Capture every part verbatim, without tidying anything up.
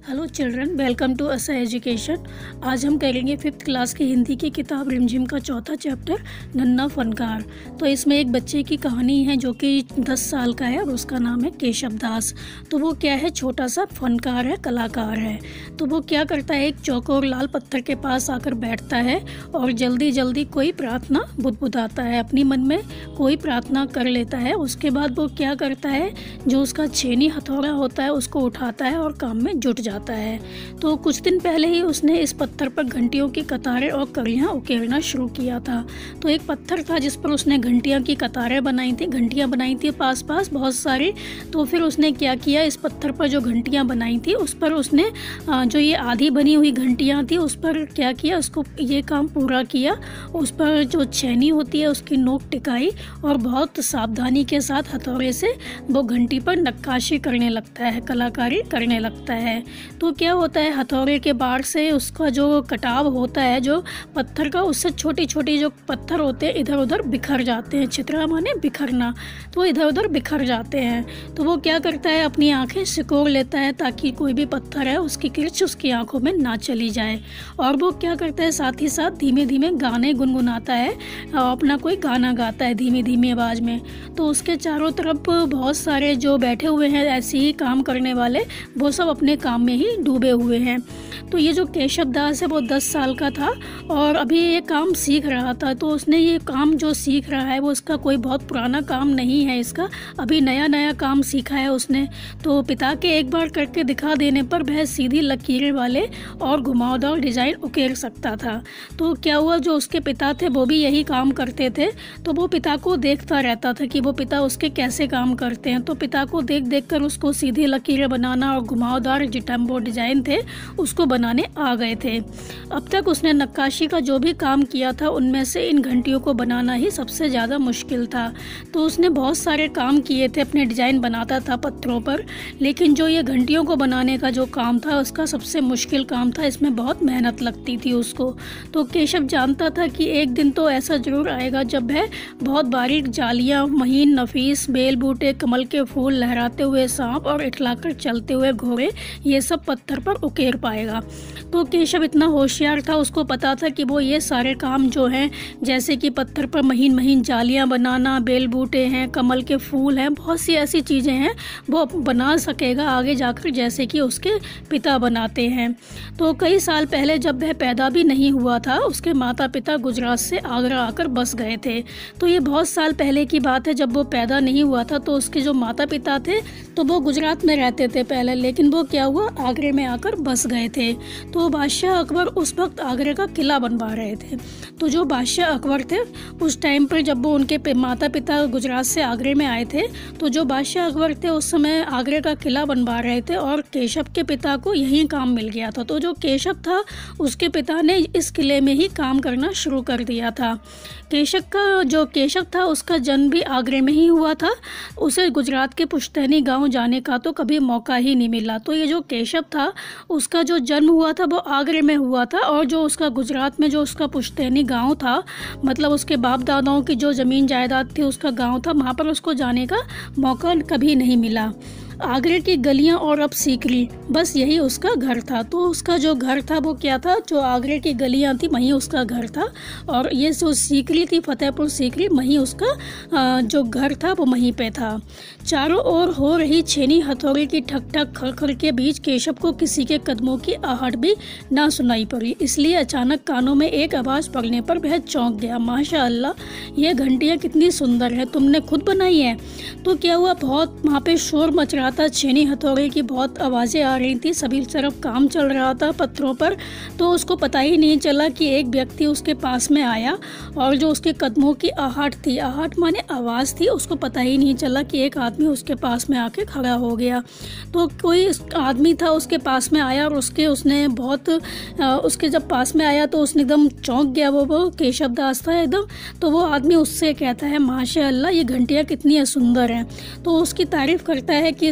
Hello children, welcome to असा education. आज हम करेंगे फिफ्थ क्लास की हिंदी की किताब रिमझिम का चौथा चैप्टर नन्हा फनकार। तो इसमें एक बच्चे की कहानी है जो कि दस साल का है और उसका नाम है केशव दास। तो वो क्या है, छोटा सा फनकार है, कलाकार है। तो वो क्या करता है, एक चौकोर लाल पत्थर के पास आकर बैठता है और जल्दी जल्दी कोई प्रार्थना बुदबुदाता है, अपनी मन में कोई प्रार्थना कर लेता है। उसके बाद वो क्या करता है, जो उसका छेनी हथौड़ा होता है उसको उठाता है और काम में जुट जाता है। तो कुछ दिन पहले ही उसने इस पत्थर पर घंटियों की कतारें और कड़ियाँ उकेरना शुरू किया था। तो एक पत्थर था जिस पर उसने घंटियाँ की कतारें बनाई थी, घंटियाँ बनाई थी पास पास बहुत सारी। तो फिर उसने क्या किया, इस पत्थर पर जो घंटियाँ बनाई थी उस पर उसने जो ये आधी बनी हुई घंटियाँ थी उस पर क्या किया, उसको ये काम पूरा किया। उस पर जो छेनी होती है उसकी नोक टिकाई और बहुत सावधानी के साथ हथौड़े से वो घंटी पर नक्काशी करने लगता है, कलाकारी करने लगता है। तो क्या होता है, हथौड़े के बार से उसका जो कटाव होता है जो पत्थर का, उससे छोटी छोटी जो पत्थर होते हैं इधर उधर बिखर जाते हैं। छितरा माने बिखरना, तो इधर उधर बिखर जाते हैं। तो वो क्या करता है, अपनी आंखें सिकोड़ लेता है ताकि कोई भी पत्थर है उसकी किरच उसकी आंखों में ना चली जाए। और वो क्या करता है, साथ ही साथ धीमे धीमे गाने गुनगुनाता है, अपना कोई गाना गाता है धीमी धीमी आवाज़ में। तो उसके चारों तरफ बहुत सारे जो बैठे हुए हैं ऐसे ही काम करने वाले, वो सब अपने काम में ही डूबे हुए हैं। तो ये जो केशव दास है वो दस साल का था और अभी ये काम सीख रहा था। तो उसने ये काम जो सीख रहा है वो उसका कोई बहुत पुराना काम नहीं है, इसका अभी नया नया काम सीखा है उसने। तो पिता के एक बार करके दिखा देने पर वह सीधी लकीरें वाले और घुमावदार डिज़ाइन उकेर सकता था। तो क्या हुआ, जो उसके पिता थे वो भी यही काम करते थे। तो वो पिता को देखता रहता था कि वो पिता उसके कैसे काम करते हैं। तो पिता को देख देख कर उसको सीधी लकीरें बनाना और घुमावदार जिटम्बो डिज़ाइन थे उसको बनाने आ गए थे। अब तक उसने नक्काशी का जो भी काम किया था उनमें से इन घंटियों को बनाना ही सबसे ज़्यादा मुश्किल था। तो उसने बहुत सारे काम किए थे, अपने डिज़ाइन बनाता था पत्थरों पर, लेकिन जो ये घंटियों को बनाने का जो काम था उसका सबसे मुश्किल काम था, इसमें बहुत मेहनत लगती थी उसको। तो केशव जानता था कि एक दिन तो ऐसा ज़रूर आएगा जब वह बहुत बारीक जालियाँ, महीन नफीस बेल बूटे, कमल के फूल, लहराते हुए सांप और इठलाकर चलते हुए घोड़े, ये सब पत्थर पर उकेर पाएगा। तो केशव इतना होशियार था, उसको पता था कि वो ये सारे काम जो हैं, जैसे कि पत्थर पर महीन महीन जालियाँ बनाना, बेल बूटे हैं, कमल के फूल हैं, बहुत सी ऐसी चीज़ें हैं वो बना सकेगा आगे जाकर, जैसे कि उसके पिता बनाते हैं। तो कई साल पहले जब वह पैदा भी नहीं हुआ था, उसके माता पिता गुजरात से आगरा आकर बस गए थे। तो ये बहुत साल पहले की बात है, जब वो पैदा नहीं हुआ था। तो उसके जो माता पिता थे तो वो गुजरात में रहते थे पहले, लेकिन वो क्या हुआ, आगरे में आकर बस गए थे। तो बादशाह अकबर उस वक्त आगरे का किला बनवा रहे थे। तो जो बादशाह अकबर थे उस टाइम पर, जब वो उनके माता पिता गुजरात से आगरे में आए थे, तो जो बादशाह अकबर थे उस समय आगरे का किला बनवा रहे थे और केशव के पिता को यही काम मिल गया था। तो जो केशव था उसके पिता ने इस किले में ही काम करना शुरू कर दिया था। केशव का जो केशव था उसका जन्म भी आगरे में ही हुआ था, उसे गुजरात के पुश्तैनी गांव जाने का तो कभी मौका ही नहीं मिला। तो ये जो केशव था उसका जो जन्म हुआ था वो आगरे में हुआ था, और जो उसका गुजरात में जो उसका पुश्तैनी गांव था, मतलब उसके बाप दादाओं की जो ज़मीन जायदाद थी उसका गांव था, वहाँ पर उसको जाने का मौका कभी नहीं मिला। आगरे की गलियां और अब सीकरी, बस यही उसका घर था। तो उसका जो घर था वो क्या था, जो आगरे की गलियां थी वहीं उसका घर था, और ये जो सीकरी थी फतेहपुर सीकरी, वहीं उसका जो घर था वो वहीं पे था। चारों ओर हो रही छेनी हथौड़े की ठक ठक खड़खड़ के बीच केशव को किसी के कदमों की आहट भी ना सुनाई पड़ी, इसलिए अचानक कानों में एक आवाज़ पड़ने पर वह चौंक गया। माशा अल्लाह, ये घंटियाँ कितनी सुंदर है, तुमने खुद बनाई है? तो क्या हुआ, बहुत वहाँ पे शोर मच रहा था, छेनी हथौड़े की बहुत आवाज़ें आ रही थी, सभी तरफ काम चल रहा था पत्थरों पर। तो उसको पता ही नहीं चला कि एक व्यक्ति उसके पास में आया और जो उसके कदमों की आहट थी, आहट माने आवाज़ थी, उसको पता ही नहीं चला कि एक आदमी उसके पास में आके खड़ा हो गया। तो कोई आदमी था उसके पास में आया और उसके उसने बहुत उसके जब पास में आया तो उसने एकदम चौंक गया, वो वो केशव दास था एकदम। तो वो आदमी उससे कहता है, माशा अल्लाह, ये घंटियाँ कितनी सुंदर हैं। तो उसकी तारीफ़ करता है कि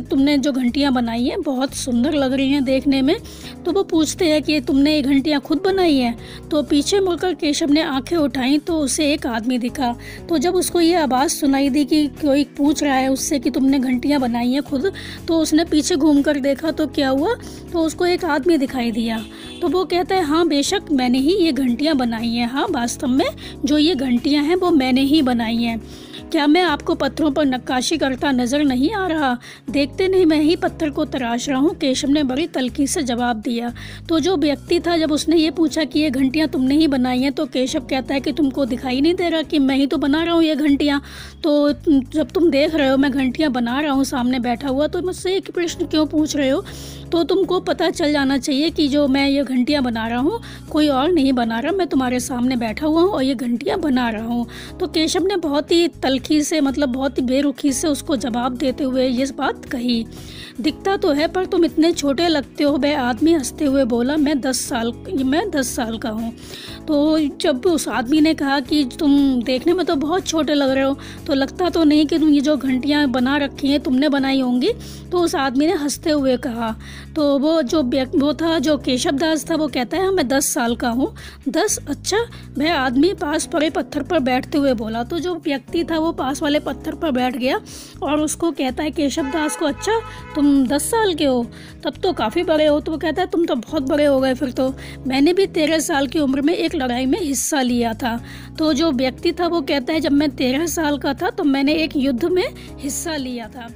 तुमने जो घंटियाँ बनाई हैं बहुत सुंदर लग रही हैं देखने में। तो वो पूछते हैं कि तुमने ये घंटियाँ खुद बनाई हैं। तो पीछे मुड़कर केशव ने आंखें उठाई तो उसे एक आदमी दिखा। तो जब उसको ये आवाज़ सुनाई दी कि कोई पूछ रहा है उससे कि तुमने घंटियाँ बनाई हैं खुद, तो उसने पीछे घूम कर देखा तो क्या हुआ, तो उसको एक आदमी दिखाई दिया। तो वो कहता है हाँ बेशक मैंने ही ये घंटियाँ बनाई हैं, हाँ वास्तव में जो ये घंटियाँ हैं वो मैंने ही बनाई हैं। क्या मैं आपको पत्थरों पर नक्काशी करता नज़र नहीं आ रहा? देखते नहीं मैं ही पत्थर को तराश रहा हूँ, केशव ने बड़ी तल्खी से जवाब दिया। तो जो व्यक्ति था जब उसने ये पूछा कि ये घंटियाँ तुमने ही बनाई हैं, तो केशव कहता है कि तुमको दिखाई नहीं दे रहा कि मैं ही तो बना रहा हूँ ये घंटियाँ? तो जब तुम देख रहे हो मैं घंटियाँ बना रहा हूँ सामने बैठा हुआ, तो मुझसे एक प्रश्न क्यों पूछ रहे हो? तो तुमको पता चल जाना चाहिए कि जो मैं ये घंटियाँ बना रहा हूँ कोई और नहीं बना रहा, मैं तुम्हारे सामने बैठा हुआ हूँ और ये घंटियाँ बना रहा हूँ। तो केशव ने बहुत ही तल्खी से, मतलब बहुत ही बेरुखी से उसको जवाब देते हुए ये बात कही। दिखता तो है पर तुम इतने छोटे लगते हो, वह आदमी हंसते हुए बोला। मैं दस साल मैं दस साल का हूँ। तो जब उस आदमी ने कहा कि तुम देखने में तो बहुत छोटे लग रहे हो, तो लगता तो नहीं कि तुम ये जो घंटियाँ बना रखी हैं तुमने बनाई होंगी। तो उस आदमी ने हंसते हुए कहा। तो वो जो वो था जो केशव दास था वो कहता है हाँ मैं दस साल का हूँ। दस? अच्छा, वह आदमी पास पड़े पत्थर पर बैठते हुए बोला। तो जो व्यक्ति था वो पास वाले पत्थर पर बैठ गया और उसको कहता है केशव दास को, अच्छा तुम दस साल के हो, तब तो काफ़ी बड़े हो। तो वो कहता है तुम तो बहुत बड़े हो गए फिर तो, मैंने भी तेरह साल की उम्र में एक लड़ाई में हिस्सा लिया था। तो जो व्यक्ति था वो कहता है जब मैं तेरह साल का था तो मैंने एक युद्ध में हिस्सा लिया था।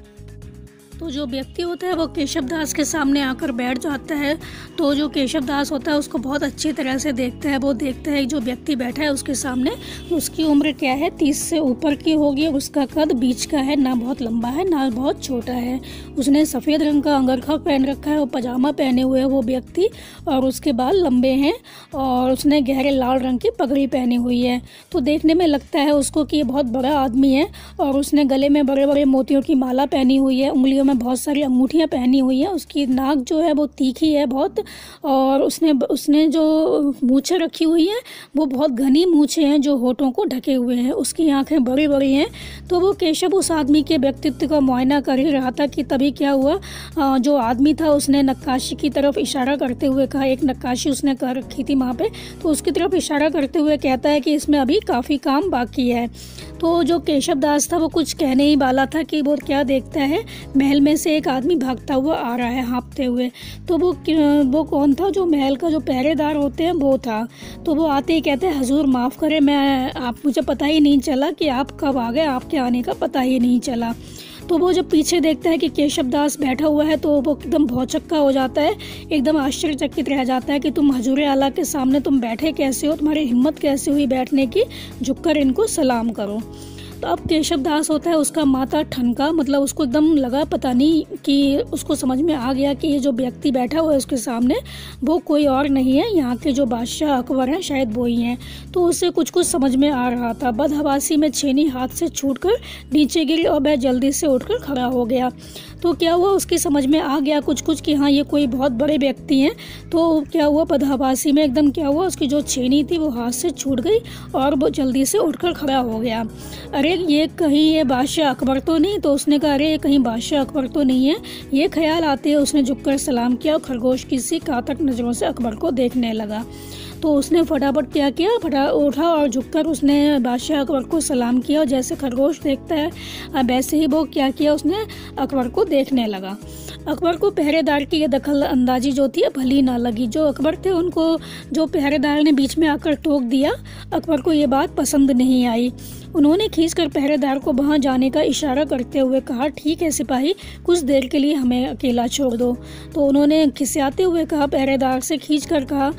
तो जो व्यक्ति होता है वो केशव दास के सामने आकर बैठ जाता है। तो जो केशव दास होता है उसको बहुत अच्छी तरह से देखता है। वो देखता है जो व्यक्ति बैठा है उसके सामने, उसकी उम्र क्या है, तीस से ऊपर की होगी। उसका कद बीच का है, ना बहुत लंबा है ना बहुत छोटा है। उसने सफ़ेद रंग का अंगरखा पहन रखा है और पजामा पहने हुए है वो व्यक्ति, और उसके बाल लंबे हैं और उसने गहरे लाल रंग की पगड़ी पहनी हुई है। तो देखने में लगता है उसको कि ये बहुत बड़ा आदमी है और उसने गले में बड़े बड़े मोतियों की माला पहनी हुई है, उंगलियों में बहुत सारी अंगूठियां पहनी हुई हैं। उसकी नाक जो है वो तीखी है बहुत, और उसने उसने जो मूछें रखी हुई हैं वो बहुत घनी मूछें हैं जो होठों को ढके हुए हैं। उसकी आंखें बड़ी बड़ी हैं। तो वो केशव उस आदमी के व्यक्तित्व का मुआयना कर ही रहा था कि तभी क्या हुआ, जो आदमी था उसने नक्काशी की तरफ इशारा करते हुए कहा, एक नक्काशी उसने कर रखी थी वहाँ पे, तो उसकी तरफ इशारा करते हुए कहता है कि इसमें अभी काफ़ी काम बाकी है। तो जो केशव दास था वो कुछ कहने ही वाला था कि वो क्या देखता है, महल में से एक आदमी भागता हुआ आ रहा है हाँफते हुए। तो वो वो कौन था, जो महल का जो पहरेदार होते हैं वो था। तो वो आते ही कहते हैं हजूर माफ़ करें, मैं आप मुझे पता ही नहीं चला कि आप कब आ गए, आपके आने का पता ही नहीं चला। तो वो जब पीछे देखता है कि केशव दास बैठा हुआ है तो वो एकदम भौचक्का हो जाता है, एकदम आश्चर्यचकित रह जाता है कि तुम हजूर आला के सामने तुम बैठे कैसे हो, तुम्हारी हिम्मत कैसे हुई बैठने की, झुककर इनको सलाम करो। तो अब केशव दास होता है उसका माथा ठनका, मतलब उसको एकदम लगा पता नहीं कि उसको समझ में आ गया कि ये जो व्यक्ति बैठा हुआ है उसके सामने वो कोई और नहीं है, यहाँ के जो बादशाह अकबर हैं शायद वो ही हैं। तो उससे कुछ कुछ समझ में आ रहा था। बदहवासी में छेनी हाथ से छूटकर नीचे गिरी और वह जल्दी से उठकर खड़ा हो गया। तो क्या हुआ, उसकी समझ में आ गया कुछ कुछ कि हाँ ये कोई बहुत बड़े व्यक्ति हैं। तो क्या हुआ, बदहवासी में एकदम क्या हुआ, उसकी जो छेनी थी वो हाथ से छूट गई और वो जल्दी से उठकर खड़ा हो गया। अरे ये कहीं ये बादशाह अकबर तो नहीं? तो उसने कहा अरे ये कहीं बादशाह अकबर तो नहीं है, ये ख्याल आते हुए उसने झुककर सलाम किया और खरगोश की सी कातक नज़रों से अकबर को देखने लगा। तो उसने फटाफट क्या किया, फटा उठा और झुककर उसने बादशाह अकबर को सलाम किया, और जैसे खरगोश देखता है वैसे ही वो क्या किया, उसने अकबर को देखने लगा। अकबर को पहरेदार की ये दखल अंदाजी जो थी भली ना लगी। जो अकबर थे उनको जो पहरेदार ने बीच में आकर टोक दिया, अकबर को ये बात पसंद नहीं आई। उन्होंने खींचकर पहरेदार को वहाँ जाने का इशारा करते हुए कहा, ठीक है सिपाही, कुछ देर के लिए हमें अकेला छोड़ दो। तो उन्होंने खिसियाते हुए कहा, पहरेदार से खींचकर कहा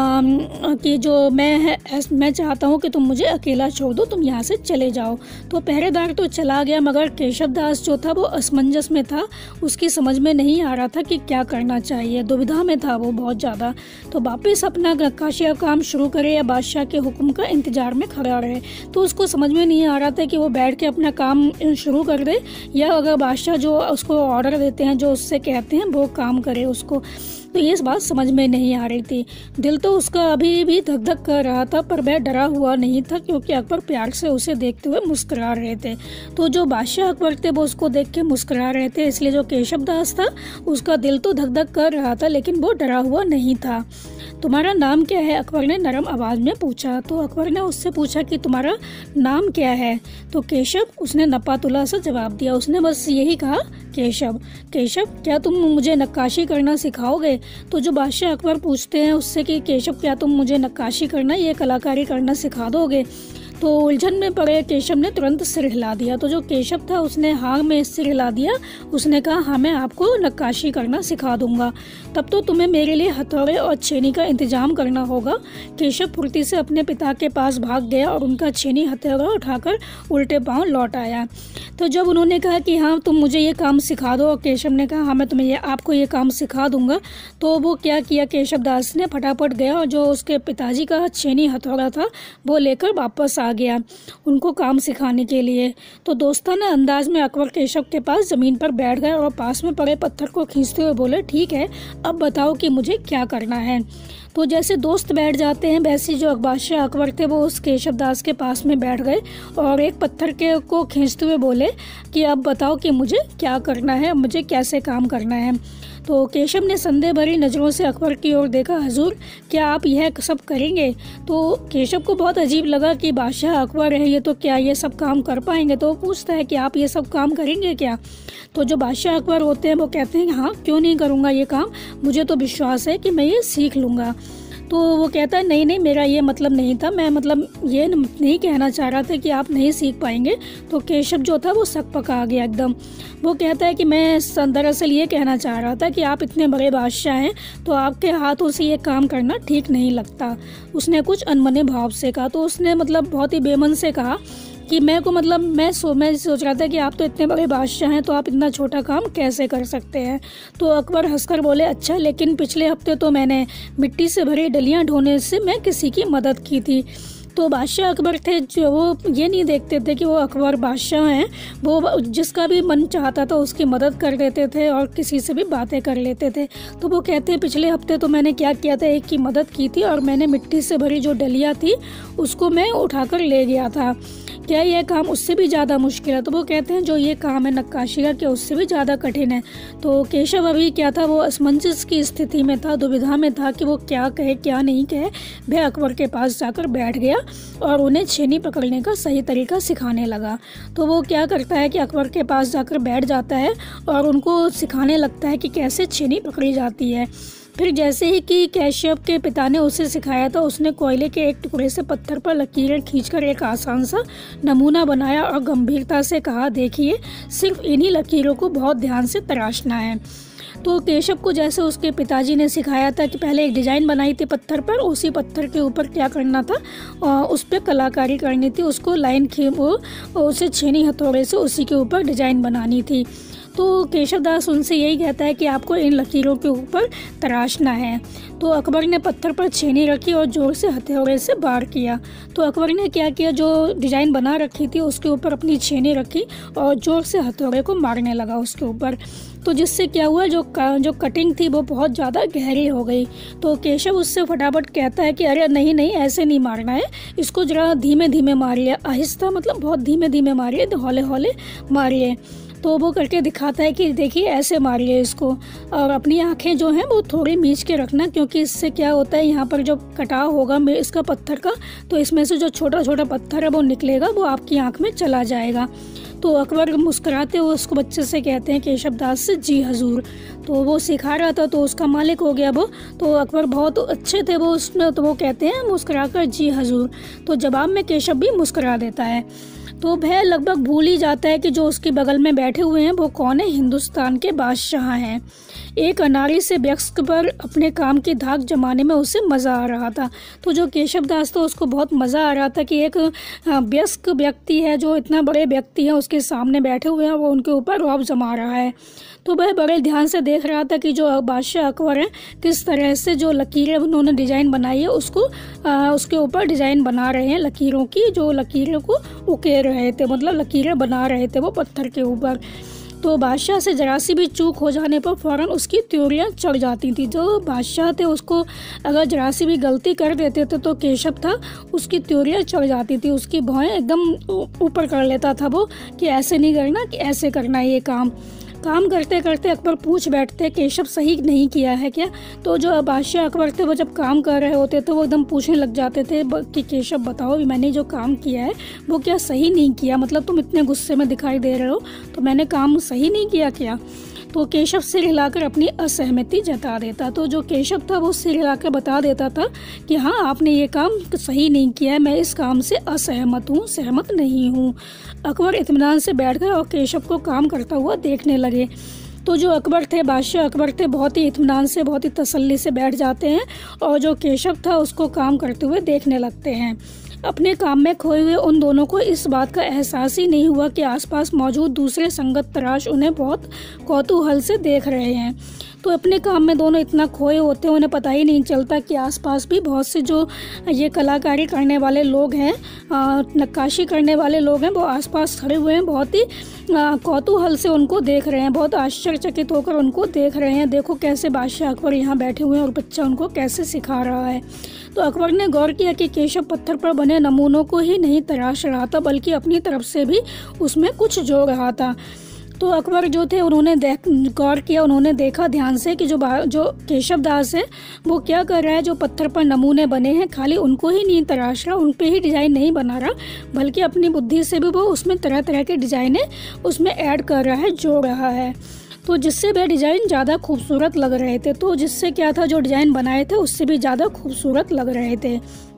कि जो मैं है मैं चाहता हूँ कि तुम मुझे अकेला छोड़ दो, तुम यहाँ से चले जाओ। तो पहरेदार तो चला गया, मगर केशव दास जो था वो असमंजस में था, उसकी समझ में नहीं आ रहा था कि क्या करना चाहिए, दुविधा में था वो बहुत ज़्यादा। तो वापस अपना नक्काशी का काम शुरू करे या बादशाह के हुक्म का इंतजार में खड़ा रहे। तो उसको समझ में नहीं आ रहा था कि वो बैठ के अपना काम शुरू कर दे या अगर बादशाह जो उसको ऑर्डर देते हैं, जो उससे कहते हैं वो काम करे उसको। तो ये बात समझ में नहीं आ रही थी। दिल तो उसका अभी भी धक धक कर रहा था, पर वह डरा हुआ नहीं था क्योंकि अकबर प्यार से उसे देखते हुए मुस्कुरा रहे थे। तो जो बादशाह अकबर थे वो उसको देख के मुस्कुरा रहे थे, इसलिए जो केशव दास था उसका दिल तो धक धक कर रहा था लेकिन वो डरा हुआ नहीं था। तुम्हारा नाम क्या है? अकबर ने नरम आवाज़ में पूछा। तो अकबर ने उससे पूछा कि तुम्हारा नाम क्या है? तो केशव, उसने नपातुला सा जवाब दिया। उसने बस यही कहा, केशव। केशव, क्या तुम मुझे नक्काशी करना सिखाओगे? तो जो बादशाह अकबर पूछते हैं उससे कि केशव क्या तुम मुझे नक्काशी करना, ये कलाकारी करना सिखा दोगे? तो उलझन में पड़े केशव ने तुरंत सिर हिला दिया। तो जो केशव था उसने हाँ में सिर हिला दिया। उसने कहा, हाँ मैं आपको नक्काशी करना सिखा दूंगा, तब तो तुम्हें मेरे लिए हथौड़े और छेनी का इंतजाम करना होगा। केशव फुर्ती से अपने पिता के पास भाग गया और उनका छेनी हथौड़ा उठाकर उल्टे पांव लौट आया। तो जब उन्होंने कहा कि हाँ तुम मुझे ये काम सिखा दो, और केशव ने कहा हाँ मैं तुम्हें ये आपको ये काम सिखा दूंगा, तो वो क्या किया, केशव दास ने फटाफट गया और जो उसके पिताजी का छेनी हथौड़ा था वो लेकर वापस आ गया उनको काम सिखाने के लिए। तो दोस्ताना अंदाज में अकबर केशव के पास ज़मीन पर बैठ गए और पास में पड़े पत्थर को खींचते हुए बोले, ठीक है अब बताओ कि मुझे क्या करना है। तो जैसे दोस्त बैठ जाते हैं वैसे जो बादशाह अकबर थे वो उस केशव दास के पास में बैठ गए और एक पत्थर के को खींचते हुए बोले कि अब बताओ कि मुझे क्या करना है, मुझे कैसे काम करना है। तो केशव ने संदेह भरी नज़रों से अकबर की ओर देखा, हजूर क्या आप यह सब करेंगे? तो केशव को बहुत अजीब लगा कि बादशाह अकबर है ये, तो क्या ये सब काम कर पाएंगे? तो वो पूछता है कि आप ये सब काम करेंगे क्या? तो जो बादशाह अकबर होते हैं वो कहते हैं हाँ क्यों नहीं करूँगा ये काम, मुझे तो विश्वास है कि मैं ये सीख लूँगा। तो वो कहता है नहीं नहीं मेरा ये मतलब नहीं था, मैं मतलब ये नहीं कहना चाह रहा था कि आप नहीं सीख पाएंगे। तो केशव जो था वो सक पका गया एकदम। वो कहता है कि मैं दरअसल ये कहना चाह रहा था कि आप इतने बड़े बादशाह हैं तो आपके हाथों से ये काम करना ठीक नहीं लगता। उसने कुछ अनमने भाव से कहा। तो उसने मतलब बहुत ही बेमन से कहा कि मैं को मतलब मैं सो मैं सोच रहा था कि आप तो इतने बड़े बादशाह हैं तो आप इतना छोटा काम कैसे कर सकते हैं। तो अकबर हंसकर बोले, अच्छा लेकिन पिछले हफ्ते तो मैंने मिट्टी से भरी डलियां ढोने से मैं किसी की मदद की थी। तो बादशाह अकबर थे जो वो ये नहीं देखते थे कि वो अकबर बादशाह हैं, वो जिसका भी मन चाहता था उसकी मदद कर देते थे और किसी से भी बातें कर लेते थे। तो वो कहते हैं पिछले हफ्ते तो मैंने क्या किया था, एक की मदद की थी और मैंने मिट्टी से भरी जो डलियाँ थी उसको मैं उठाकर ले गया था। क्या यह काम उससे भी ज़्यादा मुश्किल है? तो वो कहते हैं जो ये काम है नक्काशी का क्या उससे भी ज़्यादा कठिन है। तो केशव अभी क्या था, वो असमंजस की स्थिति में था, दुविधा में था कि वो क्या कहे क्या नहीं कहे। वह अकबर के पास जाकर बैठ गया और उन्हें छेनी पकड़ने का सही तरीका सिखाने लगा। तो वो क्या करता है कि अकबर के पास जाकर बैठ जाता है और उनको सिखाने लगता है कि कैसे छेनी पकड़ी जाती है। फिर जैसे ही कि केशव के पिता ने उसे सिखाया था उसने कोयले के एक टुकड़े से पत्थर पर लकीरें खींचकर एक आसान सा नमूना बनाया और गंभीरता से कहा, देखिए सिर्फ इन्हीं लकीरों को बहुत ध्यान से तराशना है। तो केशव को जैसे उसके पिताजी ने सिखाया था कि पहले एक डिज़ाइन बनाई थी पत्थर पर, उसी पत्थर के ऊपर क्या करना था, और उस पर कलाकारी करनी थी, उसको लाइन खी वो उसे छेनी हथौड़े से उसी के ऊपर डिज़ाइन बनानी थी। तो केशव दास उनसे यही कहता है कि आपको इन लकीरों के ऊपर तराशना है। तो अकबर ने पत्थर पर छेनी रखी और जोर से हथौड़े से वार किया। तो अकबर ने क्या किया, जो डिज़ाइन बना रखी थी उसके ऊपर अपनी छेनी रखी और जोर से हथौड़े को मारने लगा उसके ऊपर। तो जिससे क्या हुआ, जो जो कटिंग थी वो बहुत ज़्यादा गहरी हो गई। तो केशव उससे फटाफट कहता है कि अरे नहीं नहीं ऐसे नहीं मारना है, इसको जरा धीमे धीमे मारिए, आहिस्ता मतलब बहुत धीमे धीमे मारिए, हौले हौले मारिए। तो वो करके दिखाता है कि देखिए ऐसे मारिए इसको, और अपनी आंखें जो हैं वो थोड़ी मीच के रखना, क्योंकि इससे क्या होता है यहाँ पर जो कटाव होगा इसका पत्थर का, तो इसमें से जो छोटा छोटा पत्थर है वो निकलेगा, वो आपकी आंख में चला जाएगा। तो अकबर मुस्कुराते हुए उसको बच्चे से कहते हैं केशव दास से, जी हजूर। तो वो सिखा रहा था तो उसका मालिक हो गया वो। तो अकबर बहुत अच्छे थे वो उसमें, तो वो कहते हैं मुस्कुरा कर जी हजूर। तो जवाब में केशव भी मुस्कुरा देता है। तो वह लगभग भूल ही जाता है कि जो उसके बगल में बैठे हुए हैं वो कौन है, हिंदुस्तान के बादशाह हैं। एक अनाड़ी से वयस्क पर अपने काम की धाक जमाने में उसे मज़ा आ रहा था। तो जो केशव दास था उसको बहुत मज़ा आ रहा था कि एक वयस्क व्यक्ति है जो इतना बड़े व्यक्ति है उसके सामने बैठे हुए हैं, वो उनके ऊपर रौब जमा रहा है। तो वह बड़े ध्यान से देख रहा था कि जो बादशाह अकबर हैं किस तरह से जो लकीरें उन्होंने डिज़ाइन बनाई है उसको आ, उसके ऊपर डिज़ाइन बना रहे हैं, लकीरों की जो लकीरों को उकेर रहे थे, मतलब लकीरें बना रहे थे वो पत्थर के ऊपर। तो बादशाह से ज़रा सी भी चूक हो जाने पर फ़ौरन उसकी त्योरियाँ चढ़ जाती थी। जो बादशाह थे उसको अगर ज़रा सी भी गलती कर देते थे तो केशव था उसकी त्योरियाँ चढ़ जाती थी, उसकी भौहें एकदम ऊपर कर लेता था वो कि ऐसे नहीं करना, कि ऐसे करना है ये काम। काम करते करते अकबर पूछ बैठते केशव सही नहीं किया है क्या। तो जो बादशाह अकबर थे वो जब काम कर रहे होते तो वो एकदम पूछने लग जाते थे कि केशव बताओ मैंने जो काम किया है वो क्या सही नहीं किया, मतलब तुम इतने गुस्से में दिखाई दे रहे हो तो मैंने काम सही नहीं किया क्या। तो केशव सिर हिलाकर अपनी असहमति जता देता। तो जो केशव था वो सिर हिलाकर बता देता था कि हाँ आपने ये काम सही नहीं किया है, मैं इस काम से असहमत हूँ, सहमत नहीं हूँ। अकबर इत्मीनान से बैठ गए और केशव को काम करता हुआ देखने लगे। तो जो अकबर थे, बादशाह अकबर थे, बहुत ही इत्मीनान से, बहुत ही तसल्ली से बैठ जाते हैं और जो केशव था उसको काम करते हुए देखने लगते हैं। अपने काम में खोए हुए उन दोनों को इस बात का एहसास ही नहीं हुआ कि आसपास मौजूद दूसरे संगत तराश उन्हें बहुत कौतूहल से देख रहे हैं। तो अपने काम में दोनों इतना खोए होते हैं, उन्हें पता ही नहीं चलता कि आसपास भी बहुत से जो ये कलाकारी करने वाले लोग हैं, नक्काशी करने वाले लोग हैं, वो आसपास खड़े हुए हैं, बहुत ही कौतूहल से उनको देख रहे हैं, बहुत आश्चर्यचकित होकर उनको देख रहे हैं। देखो कैसे बादशाह अकबर यहाँ बैठे हुए हैं और बच्चा उनको कैसे सिखा रहा है। तो अकबर ने गौर किया कि केशव पत्थर पर बने नमूनों को ही नहीं तराश रहा था बल्कि अपनी तरफ से भी उसमें कुछ जोड़ रहा था। तो अकबर जो थे उन्होंने देख गौर किया, उन्होंने देखा ध्यान से कि जो जो केशव दास है वो क्या कर रहा है, जो पत्थर पर नमूने बने हैं खाली उनको ही नहीं तराश रहा, उन पे ही डिज़ाइन नहीं बना रहा बल्कि अपनी बुद्धि से भी वो उसमें तरह तरह के डिज़ाइनें उसमें ऐड कर रहा है, जोड़ रहा है। तो जिससे वह डिज़ाइन ज़्यादा खूबसूरत लग रहे थे। तो जिससे क्या था, जो डिज़ाइन बनाए थे उससे भी ज़्यादा खूबसूरत लग रहे थे।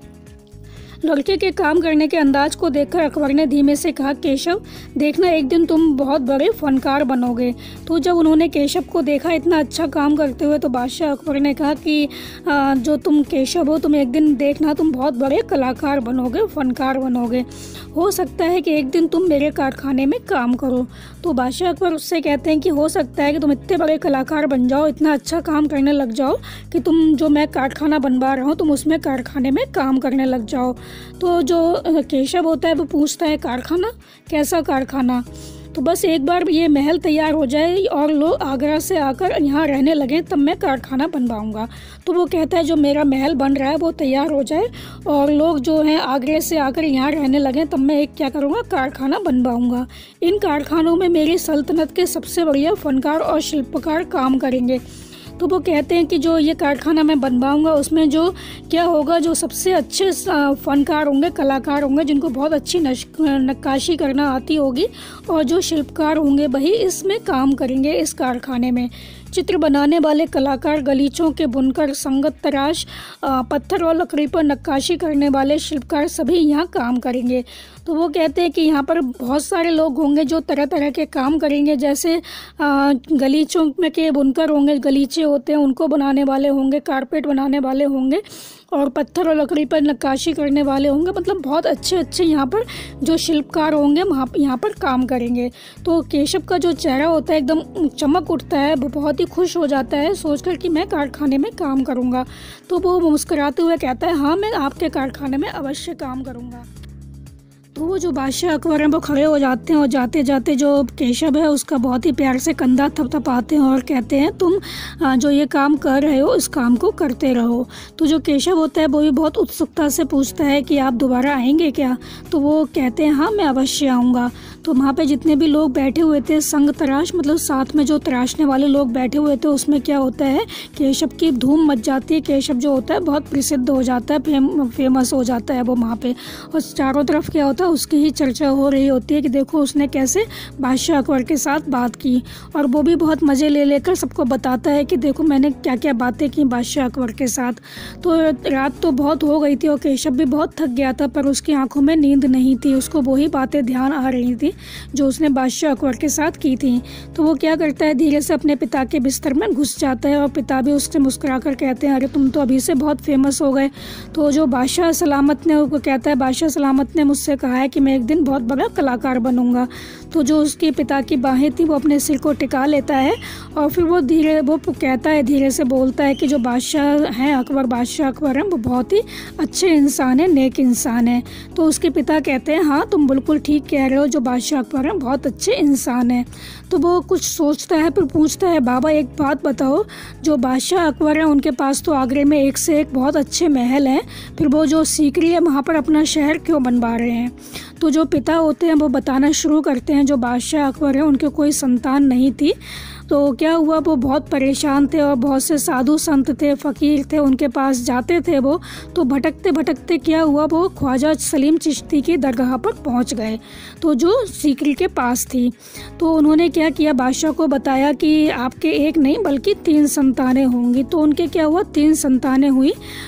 लड़के के काम करने के अंदाज को देखकर अकबर ने धीमे से कहा, केशव देखना एक दिन तुम बहुत बड़े फनकार बनोगे। तो जब उन्होंने केशव को देखा इतना अच्छा काम करते हुए तो बादशाह अकबर ने कहा कि आ, जो तुम केशव हो, तुम एक दिन देखना तुम बहुत बड़े कलाकार बनोगे, फनकार बनोगे। हो सकता है कि एक दिन तुम मेरे कारखाने में काम करो। तो बादशाह अकबर उससे कहते हैं कि हो सकता है कि तुम इतने बड़े कलाकार बन जाओ, इतना अच्छा काम करने लग जाओ कि तुम जो मैं कारखाना बनवा रहा हूँ तुम उसमें कारखाने में काम करने लग जाओ। तो जो केशव होता है वो पूछता है, कारखाना? कैसा कारखाना? तो बस एक बार ये महल तैयार हो जाए और लोग आगरा से आकर यहाँ रहने लगें तब मैं कारखाना बनवाऊँगा। तो वो कहता है जो मेरा महल बन रहा है वो तैयार हो जाए और लोग जो हैं आगरे से आकर यहाँ रहने लगें तब मैं एक क्या करूँगा, कारखाना बनवाऊँगा। इन कारखानों में मेरी सल्तनत के सबसे बढ़िया फनकार और शिल्पकार काम करेंगे। तो वो कहते हैं कि जो ये कारखाना मैं बनवाऊँगा उसमें जो क्या होगा, जो सबसे अच्छे फ़नकार होंगे, कलाकार होंगे जिनको बहुत अच्छी नक्काशी करना आती होगी और जो शिल्पकार होंगे वही इसमें काम करेंगे इस कारखाने में। चित्र बनाने वाले कलाकार, गलीचों के बुनकर, संगत तराश, पत्थर और लकड़ी पर नक्काशी करने वाले शिल्पकार सभी यहाँ काम करेंगे। तो वो कहते हैं कि यहाँ पर बहुत सारे लोग होंगे जो तरह तरह के काम करेंगे, जैसे गलीचों में के बुनकर होंगे, गलीचे होते हैं उनको बनाने वाले होंगे, कारपेट बनाने वाले होंगे और पत्थर और लकड़ी पर नक्काशी करने वाले होंगे। मतलब बहुत अच्छे अच्छे यहाँ पर जो शिल्पकार होंगे वहाँ यहाँ पर काम करेंगे। तो केशव का जो चेहरा होता है एकदम चमक उठता है, वो बहुत ही खुश हो जाता है सोचकर कि मैं कारखाने में काम करूँगा। तो वो मुस्कुराते हुए कहता है, हाँ मैं आपके कारखाने में अवश्य काम करूँगा। तो वो जो बादशाह अकबर हैं वो खड़े हो जाते हैं और जाते जाते जो केशव है उसका बहुत ही प्यार से कंधा थपथपाते हैं और कहते हैं तुम जो ये काम कर रहे हो इस काम को करते रहो। तो जो केशव होता है वो भी बहुत उत्सुकता से पूछता है कि आप दोबारा आएंगे क्या। तो वो कहते हैं हाँ मैं अवश्य आऊँगा। तो वहाँ पे जितने भी लोग बैठे हुए थे संग तराश, मतलब साथ में जो तराशने वाले लोग बैठे हुए थे, उसमें क्या होता है केशव की धूम मच जाती है। केशव जो होता है बहुत प्रसिद्ध हो जाता है, फेम, फेमस हो जाता है वो वहाँ पे, और चारों तरफ क्या होता है उसकी ही चर्चा हो रही होती है कि देखो उसने कैसे बादशाह अकबर के साथ बात की। और वो भी बहुत मज़े ले लेकर सबको बताता है कि देखो मैंने क्या क्या बातें की बादशाह अकबर के साथ। तो रात तो बहुत हो गई थी और केशव भी बहुत थक गया था, पर उसकी आंखों में नींद नहीं थी, उसको वही बातें ध्यान आ रही थी जो उसने बादशाह अकबर के साथ की थी। तो वो क्या करता है, धीरे से अपने पिता के बिस्तर में घुस जाता है और पिता भी उससे मुस्कुरा कर कहते हैं, अरे तुम तो अभी से बहुत फेमस हो गए। तो जो बादशाह सलामत ने वो कहता है, बादशाह सलामत ने मुझसे कहा है कि मैं एक दिन बहुत बड़ा कलाकार बनूंगा। तो जो उसके पिता की बाहें थी वो अपने सिर को टिका लेता है और फिर वो धीरे वो कहता है, धीरे से बोलता है कि जो बादशाह हैं अकबर, बादशाह अकबर हैं वो बहुत ही अच्छे इंसान हैं, नेक इंसान हैं। तो उसके पिता कहते हैं, हाँ तुम बिल्कुल ठीक कह रहे हो, जो बादशाह बादशाह अकबर हैं, बहुत अच्छे इंसान हैं। तो वो कुछ सोचता है, फिर पूछता है, बाबा एक बात बताओ, जो बादशाह अकबर हैं उनके पास तो आगरे में एक से एक बहुत अच्छे महल हैं, फिर वो जो सीकरी है वहाँ पर अपना शहर क्यों बनवा रहे हैं? तो जो पिता होते हैं वो बताना शुरू करते हैं, जो बादशाह अकबर हैं उनके कोई संतान नहीं थी। तो क्या हुआ, वो बहुत परेशान थे और बहुत से साधु संत थे, फ़कीर थे, उनके पास जाते थे वो। तो भटकते भटकते क्या हुआ, वो ख्वाजा सलीम चिश्ती की दरगाह पर पहुंच गए, तो जो सीकरी के पास थी। तो उन्होंने क्या किया, बादशाह को बताया कि आपके एक नहीं बल्कि तीन संतानें होंगी। तो उनके क्या हुआ, तीन संतानें हुई,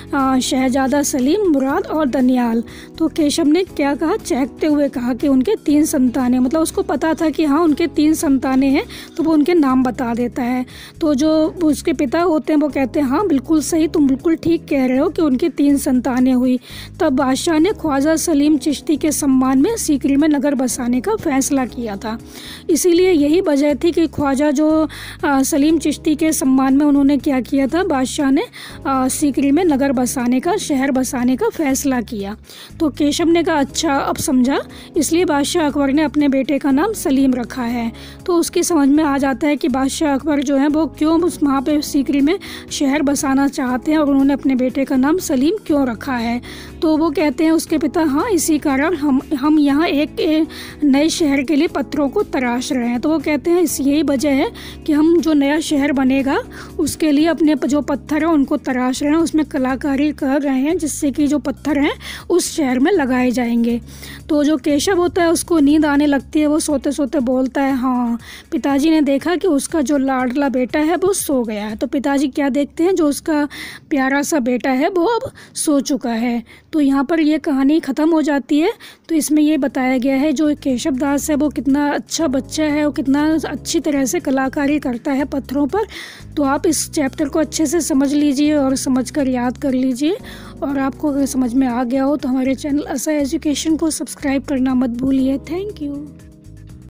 शहजादा सलीम, मुराद और दनियाल। तो केशव ने क्या कहा, चहकते हुए कहा कि उनके तीन संतानें, मतलब उसको पता था कि हाँ उनके तीन संतानें हैं, तो वो उनके नाम बता देता है। तो जो उसके पिता होते हैं वो कहते हैं, हाँ बिल्कुल सही, तुम बिल्कुल ठीक कह रहे हो कि उनकी तीन संतानें हुई। तब बादशाह ने ख्वाजा सलीम चिश्ती के सम्मान में सीकरी में नगर बसाने का फैसला किया था। इसीलिए यही वजह थी कि ख्वाजा जो आ, सलीम चिश्ती के सम्मान में उन्होंने क्या किया था, बादशाह ने आ, सीकरी में नगर बसाने का, शहर बसाने का फैसला किया। तो केशव ने कहा, अच्छा अब समझा, इसलिए बादशाह अकबर ने अपने बेटे का नाम सलीम रखा है। तो उसकी समझ में आ जाता है कि बादशाह अकबर जो है वो क्यों उस वहाँ पे सीकरी में शहर बसाना चाहते हैं और उन्होंने अपने बेटे का नाम सलीम क्यों रखा है। तो वो कहते हैं उसके पिता, हाँ इसी कारण हम हम यहाँ एक, एक नए शहर के लिए पत्थरों को तराश रहे हैं। तो वो कहते हैं इस यही वजह है कि हम जो नया शहर बनेगा उसके लिए अपने जो पत्थर हैं उनको तराश रहे हैं, उसमें कलाकारी कर रहे हैं, जिससे कि जो पत्थर हैं उस शहर में लगाए जाएंगे। तो जो केशव होता है उसको नींद आने लगती है, वो सोते सोते बोलता है, हाँ पिताजी ने देखा कि उसका जो लाडला बेटा है वो सो गया है। तो पिताजी क्या देखते हैं, जो उसका प्यारा सा बेटा है वो अब सो चुका है। तो यहाँ पर ये कहानी ख़त्म हो जाती है। तो इसमें ये बताया गया है जो केशव दास है वो कितना अच्छा बच्चा है, वो कितना अच्छी तरह से कलाकारी करता है पत्थरों पर। तो आप इस चैप्टर को अच्छे से समझ लीजिए और समझ कर याद कर लीजिए। और आपको अगर समझ में आ गया हो तो हमारे चैनल असा एजुकेशन को सब्सक्राइब करना मत भूलिए। Thank you.